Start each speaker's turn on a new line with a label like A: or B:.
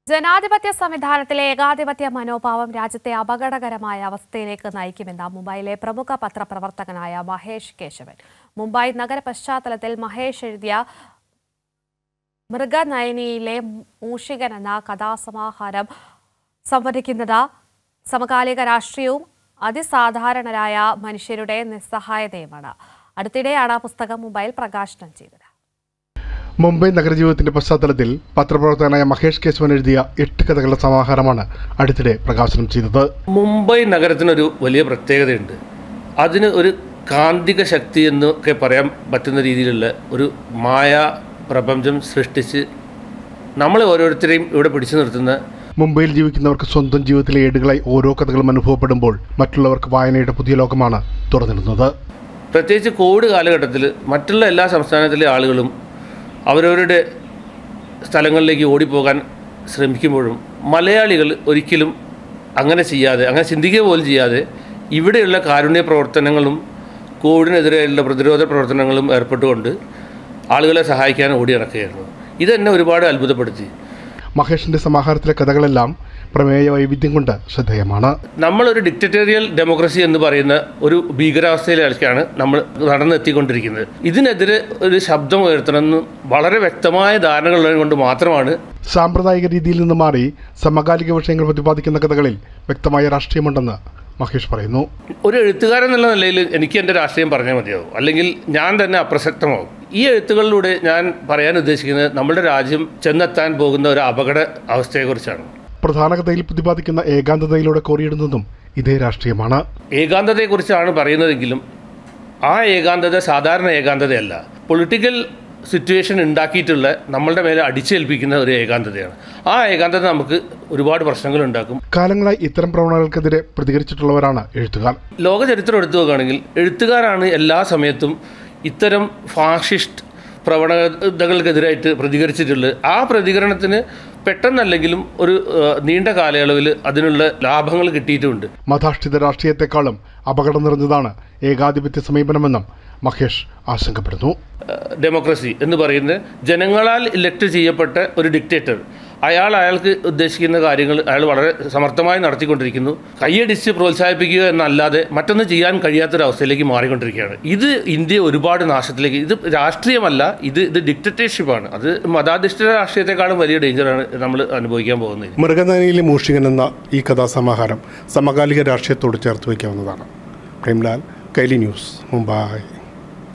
A: ജനാധിപത്യ സംവിധാനത്തിലെ ഏകാധിപത്യ മനോഭാവം രാജ്യത്തെ അപകടകരമായ അവസ്ഥയിലേക്ക് നയിക്കുമെന്ന് മുംബൈയിലെ പ്രമുഖ പത്രപ്രവർത്തകനായ മഹേഷ് കേശവൻ. മുംബൈ നഗര പശ്ചാത്തലത്തിൽ മഹേഷ് എഴുതിയ മൃഗനയനിയിലെ മൂഷികൻ എന്ന കഥാസമാഹാരം സംവദിക്കുന്നത് സമകാലിക രാഷ്ട്രീയവും അതിസാധാരണരായ മനുഷ്യരുടെ നിസ്സഹായതയുമാണ്. അടുത്തിടെയാണ് പുസ്തകം മുംബൈയിൽ പ്രകാശനം ചെയ്തത്.
B: മുംബൈ നഗരജീവിതത്തിന്റെ പശ്ചാത്തലത്തിൽ പത്രപ്രവർത്തകനായ മഹേഷ് കേശവൻ എഴുതിയ 8 കഥകളുടെ സമാഹാരമാണ് അടുത്തിടെ പ്രകാശനം ചെയ്തത്.
C: മുംബൈ നഗരത്തിനൊരു വലിയ പ്രത്യേകതയുണ്ട്. അതിന് ഒരു കാന്തിക ശക്തി എന്നൊക്കെ പറയാൻ പറ്റുന്ന രീതിയിലുള്ള ഒരു മായാ പ്രപഞ്ചം സൃഷ്ടിച്ച് നമ്മളെ ഓരോരുത്തരെയും ഇവിടെ പിടിച്ചു നിർത്തുന്ന.
B: മുംബൈയിൽ ജീവിക്കുന്നവർക്ക് സ്വന്തം ജീവിതത്തിലെ ഏടുകളായി ഓരോ കഥകളും അനുഭവപ്പെടുമ്പോൾ മറ്റുള്ളവർക്ക് വായനയുടെ പുതിയ ലോകമാണ് തുറന്നിടുന്നത്.
C: പ്രത്യേകിച്ച് കോവിഡ് കാലഘട്ടത്തിൽ മറ്റുള്ള എല്ലാ സംസ്ഥാനത്തിലെ ആളുകളും അവരവരുടെ സ്ഥലങ്ങളിലേക്ക് ഓടിപ്പോകാൻ ശ്രമിക്കുമ്പോഴും മലയാളികൾ ഒരിക്കലും അങ്ങനെ ചെയ്യാതെ, അങ്ങനെ ചിന്തിക്കുക പോലും ചെയ്യാതെ ഇവിടെയുള്ള കാരുണ്യ പ്രവർത്തനങ്ങളും കോവിഡിനെതിരെയുള്ള പ്രതിരോധ പ്രവർത്തനങ്ങളും ഏർപ്പെട്ടുകൊണ്ട് ആളുകളെ സഹായിക്കാൻ ഓടി നടക്കുകയായിരുന്നു. ഇതെന്നെ ഒരുപാട് അത്ഭുതപ്പെടുത്തി.
B: മഹേഷിന്റെ സമാഹാരത്തിലെ കഥകളെല്ലാം പ്രമേയ വൈവിധ്യം കൊണ്ട് ശ്രദ്ധേയമാണ്.
C: നമ്മളൊരു ഡിക്റ്ററ്റോറിയൽ ഡെമോക്രസി എന്ന് പറയുന്ന ഒരു ഭീകരാവസ്ഥയിലേക്കാണ് നമ്മൾ നടന്നെത്തിക്കൊണ്ടിരിക്കുന്നത്. ഇതിനെതിരെ ഒരു ശബ്ദം ഉയർത്തണമെന്ന് വളരെ വ്യക്തമായ ധാരണകളുള്ളത് കൊണ്ട് മാത്രമാണ്.
B: സാമ്പ്രദായിക രീതിയിൽ നിന്ന് മാറി സമകാലിക വിഷയങ്ങൾ പ്രതിപാദിക്കുന്ന കഥകളിൽ വ്യക്തമായ രാഷ്ട്രീയമുണ്ടെന്ന് മഹേഷ് പറയുന്നു.
C: ഒരു എഴുത്തുകാരൻ എന്നുള്ള നിലയിൽ എനിക്ക് എൻ്റെ രാഷ്ട്രീയം പറഞ്ഞാൽ മതിയാവും, അല്ലെങ്കിൽ ഞാൻ തന്നെ അപ്രസക്തമാവും. ഈ എഴുത്തുകളിലൂടെ ഞാൻ പറയാൻ ഉദ്ദേശിക്കുന്നത് നമ്മുടെ രാജ്യം ചെന്നെത്താൻ പോകുന്ന ഒരു അപകട അവസ്ഥയെക്കുറിച്ചാണ്.
B: പ്രധാന കഥയിൽ പ്രതിപാദിക്കുന്ന ഏകാന്തതയിലൂടെ കോറിയിടുന്നതും ഇതേ രാഷ്ട്രീയമാണ്.
C: ഏകാന്തതയെക്കുറിച്ചാണ് പറയുന്നതെങ്കിലും ആ ഏകാന്തത സാധാരണ ഏകാന്തതയല്ല. പൊളിറ്റിക്കൽ സിറ്റുവേഷൻ ഉണ്ടാക്കിയിട്ടുള്ള നമ്മളുടെ മേലെ അടിച്ചേൽപ്പിക്കുന്ന ഒരു ഏകാന്തതയാണ്. ആ ഏകാന്തത നമുക്ക് ഒരുപാട് പ്രശ്നങ്ങൾ ഉണ്ടാക്കും.
B: കാലങ്ങളായി ഇത്തരം പ്രവണതകൾക്കെതിരെ പ്രതികരിച്ചിട്ടുള്ളവരാണ് എഴുത്തുകാർ.
C: ലോക ചരിത്രം എടുത്തു നോക്കുകയാണെങ്കിൽ എഴുത്തുകാരാണ് എല്ലാ സമയത്തും ഇത്തരം ഫാഷിസ്റ്റ് പ്രവണതകൾക്കെതിരായിട്ട് പ്രതികരിച്ചിട്ടുള്ളത്. ആ പ്രതികരണത്തിന് പെട്ടെന്നല്ലെങ്കിലും ഒരു നീണ്ട കാലയളവിൽ അതിനുള്ള ലാഭങ്ങൾ കിട്ടിയിട്ടുമുണ്ട്.
B: മതാഷ്ഠിത രാഷ്ട്രീയത്തെക്കാളും അപകടം നിറഞ്ഞതാണ് ഏകാധിപത്യ സമീപനമെന്നും മഹേഷ് ആശങ്കപ്പെടുന്നു.
C: ഡെമോക്രസി എന്ന് പറയുന്നത് ജനങ്ങളാൽ ഇലക്ട് ചെയ്യപ്പെട്ട ഒരു ഡിക്റ്റേറ്റർ, അയാൾക്ക് ഉദ്ദേശിക്കുന്ന കാര്യങ്ങൾ അയാൾ വളരെ സമർത്ഥമായി നടത്തിക്കൊണ്ടിരിക്കുന്നു. കൈയടിച്ച് പ്രോത്സാഹിപ്പിക്കുക എന്നല്ലാതെ മറ്റൊന്നും ചെയ്യാൻ കഴിയാത്തൊരവസ്ഥയിലേക്ക് മാറിക്കൊണ്ടിരിക്കുകയാണ്. ഇത് ഇന്ത്യ ഒരുപാട് നാശത്തിലേക്ക്, ഇത് രാഷ്ട്രീയമല്ല, ഇത് ഡിക്റ്റേറ്റർഷിപ്പാണ്. അത് മതാധിഷ്ഠിത രാഷ്ട്രീയത്തെക്കാളും വലിയ ഡേഞ്ചറാണ് നമ്മൾ അനുഭവിക്കാൻ പോകുന്നത്.
B: മൃഗനയനിയിലെ മൂഷികൻ എന്ന ഈ കഥാസമാഹാരം സമകാലിക രാഷ്ട്രീയത്തോട് ചേർത്ത് വയ്ക്കാവുന്നതാണ്. പ്രേംലാൽ, കൈലി ന്യൂസ്, മുംബൈ.